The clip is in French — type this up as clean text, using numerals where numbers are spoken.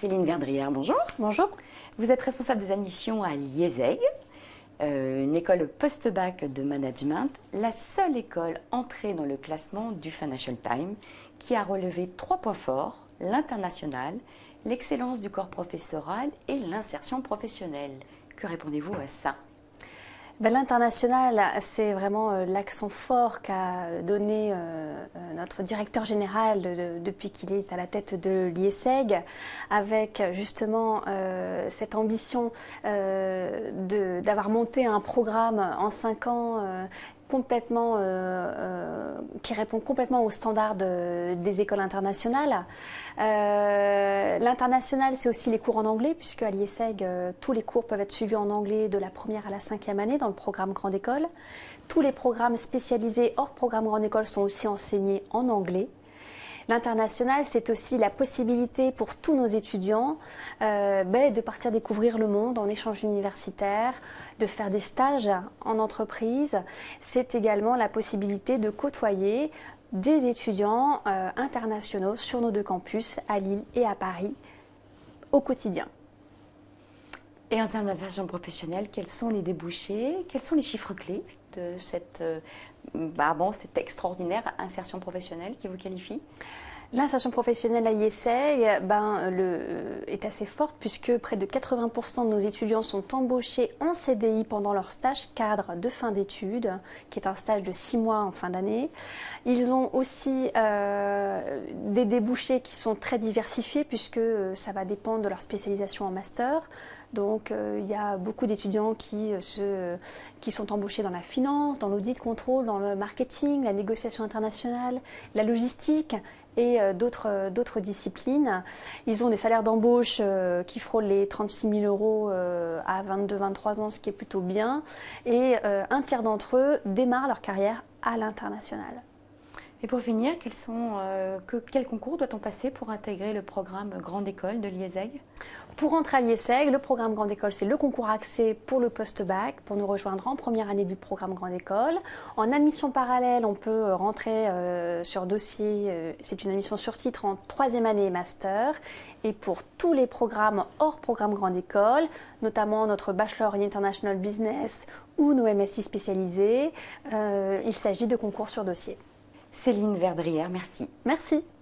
Céline Verdrière, bonjour. Bonjour. Vous êtes responsable des admissions à l'IESEG, une école post-bac de management, la seule école entrée dans le classement du Financial Times qui a relevé 3 points forts, l'international, l'excellence du corps professoral et l'insertion professionnelle. Que répondez-vous à ça? L'international, c'est vraiment l'accent fort qu'a donné notre directeur général depuis qu'il est à la tête de l'IESEG, avec justement cette ambition d'avoir monté un programme en 5 ans complètement, qui répond complètement aux standards des écoles internationales. L'international, c'est aussi les cours en anglais, puisque à l'IESEG, tous les cours peuvent être suivis en anglais de la première à la 5e année dans le programme Grande École. Tous les programmes spécialisés hors programme Grande École sont aussi enseignés en anglais. L'international, c'est aussi la possibilité pour tous nos étudiants de partir découvrir le monde en échange universitaire, de faire des stages en entreprise. C'est également la possibilité de côtoyer des étudiants internationaux sur nos 2 campus, à Lille et à Paris, au quotidien. Et en termes d'insertion professionnelle, quels sont les débouchés, quels sont les chiffres clés de cette extraordinaire insertion professionnelle qui vous qualifie? L'insertion professionnelle à l'IESEG est assez forte puisque près de 80% de nos étudiants sont embauchés en CDI pendant leur stage cadre de fin d'études, qui est un stage de 6 mois en fin d'année. Ils ont aussi des débouchés qui sont très diversifiés puisque ça va dépendre de leur spécialisation en master. Donc il y a beaucoup d'étudiants qui sont embauchés dans la finance, dans l'audit contrôle, dans le marketing, la négociation internationale, la logistique et d'autres disciplines. Ils ont des salaires d'embauche qui frôlent les 36 000 euros à 22-23 ans, ce qui est plutôt bien. Et un tiers d'entre eux démarrent leur carrière à l'international. Et pour finir, quel concours doit-on passer pour intégrer le programme Grande École de l'IESEG? Pour entrer à l'IESEG, le programme Grande École, c'est le concours accès pour le post-bac, pour nous rejoindre en première année du programme Grande École. En admission parallèle, on peut rentrer sur dossier, c'est une admission sur titre en 3e année master. Et pour tous les programmes hors programme Grande École, notamment notre Bachelor in International Business ou nos MSI spécialisés, il s'agit de concours sur dossier. Céline Verdrière, merci. Merci.